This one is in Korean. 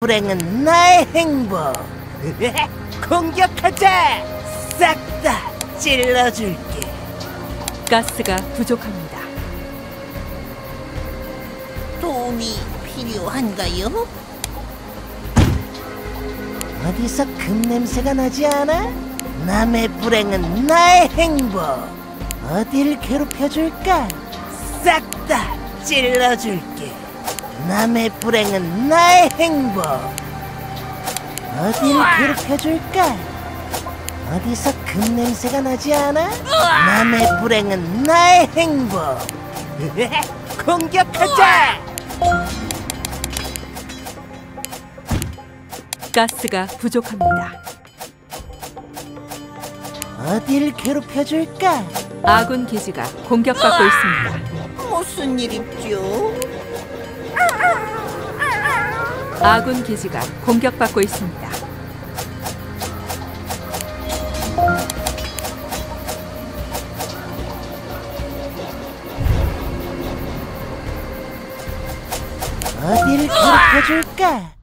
불행은 나의 행복. 공격하자. 싹 다 찔러줄게. 가스가 부족합니다. 도움이 필요한가요? 어디서 금 냄새가 나지 않아? 남의 불행은 나의 행복. 어딜 괴롭혀줄까? 싹 다 찔러줄게. 남의 불행은 나의 행복. 어딜 괴롭혀줄까? 어디서 금 냄새가 나지 않아? 남의 불행은 나의 행복. 공격하자! 가스가 부족합니다. 어딜 괴롭혀줄까? 아군 기지가 공격받고 있습니다. 무슨 일 있죠? 아군 기지가 공격받고 있습니다. 어딜 괴롭혀줄까?